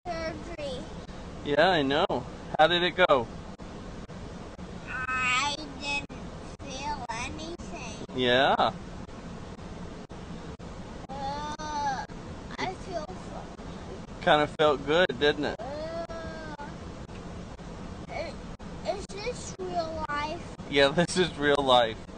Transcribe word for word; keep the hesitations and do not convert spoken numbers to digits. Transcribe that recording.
surgery. Yeah, I know. How did it go? I didn't feel anything. Yeah. Uh, I feel funny. Kind of felt good, didn't it? Uh, is this real life? Yeah, this is real life.